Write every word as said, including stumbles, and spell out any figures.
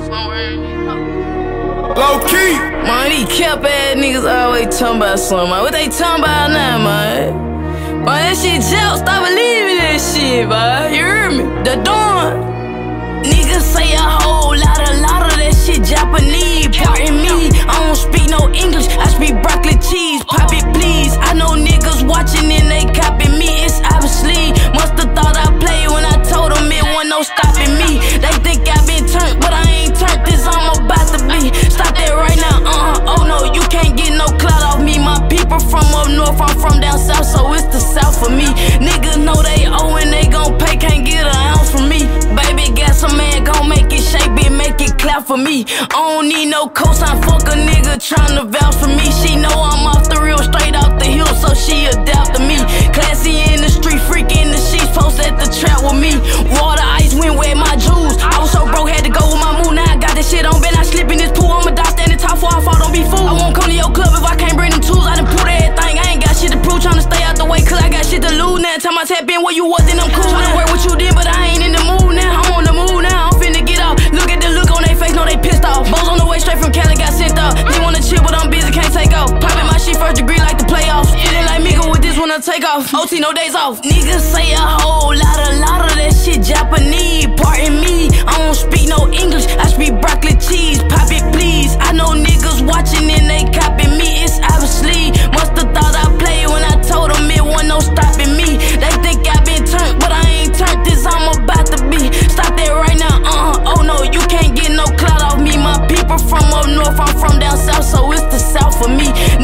Low key. Man, these cap ass niggas always talking about something, man. What they talking about now, man? Man, that shit jail. Stop believing that shit, man. You hear me? DaDon. Niggas say a whole lot, a lot of that shit Japanese. Pardon me, I don't speak no English. I speak broccoli cheese. Pop it, please. I know niggas watching and they copying me. It's obviously. Musta thought I played when I told them it wasn't no stopping me. They think I been turned, but I ain't turned. This I'm about to be. Stop that right now. Uh-huh. Oh no, you can't get no clout off me. My people from up north, I'm from down south, so it's the south for me. Niggas know they owe and they gon' pay. Can't get an ounce from me. Baby got some man gon' make it shake it, make it clap for me. I don't need no cosign, fuck a nigga tryna vouch for me. She know I'm off the real, straight off the hill, so she adapt to me. Classy in the street, freak in the sheets, post at the trap with me. Water, ice, wind, wet my jewels. I was so broke, had to go with my mood. Now I got this shit on, been I slip in this pool. I'ma die standing top before I fall, don't be fooled. I won't come to your club if I can't bring them tools. I done put everything, I ain't got shit to prove. Tryna stay out the way, cause I got shit to lose. Now time I tap in where you was, then I'm cool. Tryna work with you then, but I ain't in the mood now. I'm on the move now, I'm finna get off. Look at the look on they face, know they pissed off. Bows on the way straight from Cali, got sent out. They wanna chill, but I'm busy, can't take off. Poppin' my shit first degree like the playoffs. Feeling like Migo with this when I take off. O T, no days off. Niggas say a whole lot, a lot of that shit Japanese. Pardon me, I don't speak no English. I speak broccoli cheese. Pop it, please. I know niggas watching and they copying me. It's obviously. Musta thought I played when I told them it wasn't no stopping me. They think I been turned, but I ain't turned. This I'm about to be. Stop that right now. Uh-huh. Oh no, you can't get no clout off me. My people from up north, I'm from down south, so it's the south for me.